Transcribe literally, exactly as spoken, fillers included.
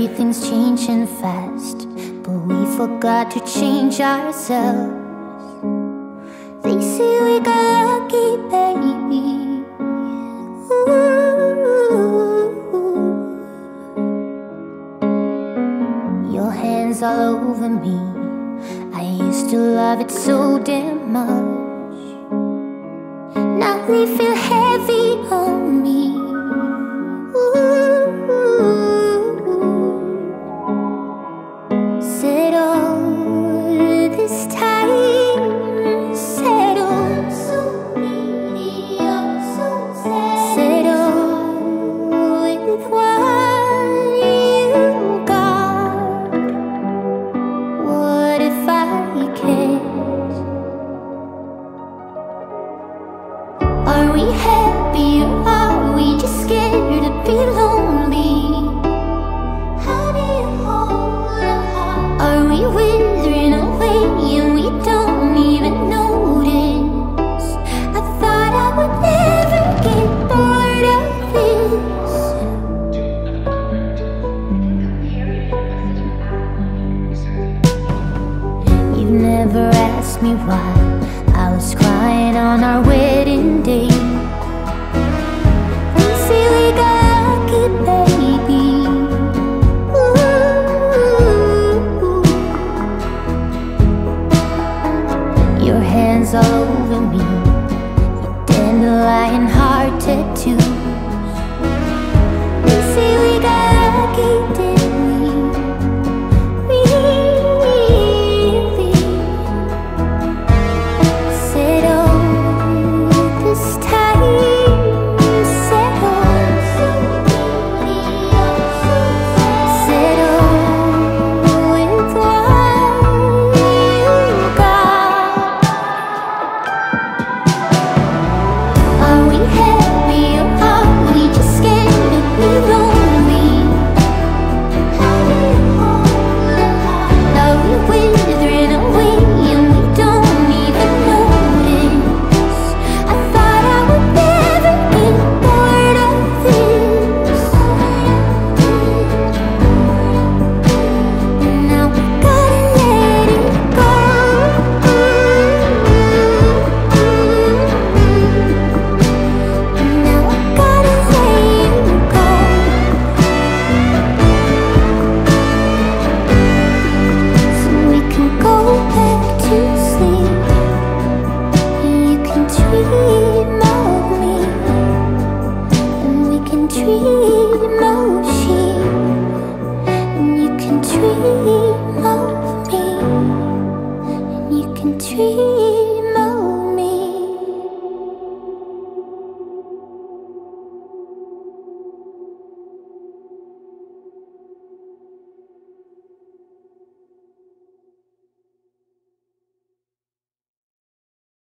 Everything's changing fast, but we forgot to change ourselves. They say we got lucky, baby. Ooh. Your hands all over me, I used to love it so damn much. Now they feel heavy on me. Are we happy or are we just scared to be lonely? How do you hold a heart? Are we withering away and we don't even notice? I thought I would never get bored of this. You've never asked me why I was crying on our wedding day. They say we got lucky, baby. Ooh. Your hands all over me, your dandelion heart tattoos. They say we got lucky, didn't we? Really? Settle this time, settle. Settle with what you got. Are we happy?